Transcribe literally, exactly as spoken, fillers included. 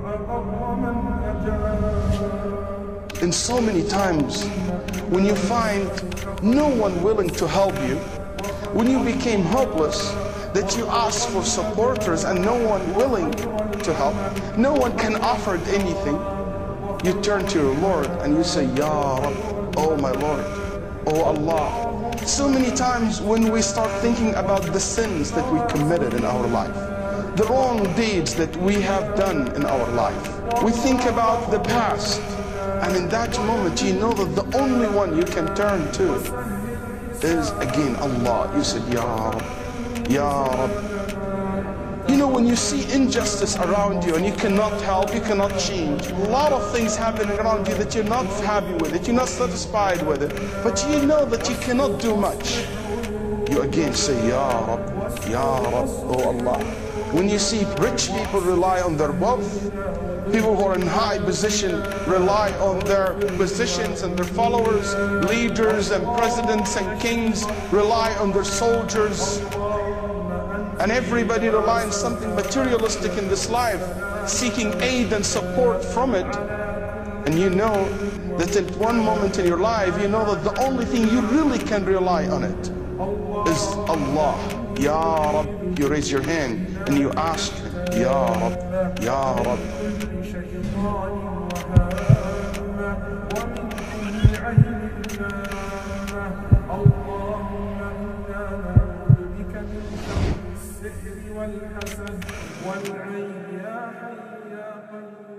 And so many times, when you find no one willing to help you, when you became hopeless, that you ask for supporters and no one willing to help, no one can offer anything, you turn to your Lord and you say, Ya Rabb, oh my Lord, oh Allah. So many times when we start thinking about the sins that we committed in our life, the wrong deeds that we have done in our life, we think about the past, and in that moment you know that the only one you can turn to is again Allah. You said, Ya Rabb, Ya Rabb. You know, when you see injustice around you and you cannot help, you cannot change, a lot of things happening around you that you're not happy with, that you're not satisfied with it, but you know that you cannot do much, you again say, Ya Rabb, Ya Rabb, oh Allah. When you see rich people rely on their wealth, people who are in high position rely on their positions and their followers, leaders and presidents and kings rely on their soldiers, and everybody relies on something materialistic in this life, seeking aid and support from it. And you know that at one moment in your life, you know that the only thing you really can rely on it is Allah. Ya Rabb, you raise your hand and you ask Him, Ya Rabb, Ya Rabb. والحسد والعين يا حي يا قيوم